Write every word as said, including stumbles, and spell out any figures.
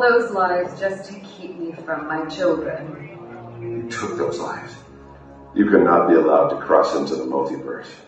those lives just to keep me from my children. You took those lives. You cannot be allowed to cross into the multiverse.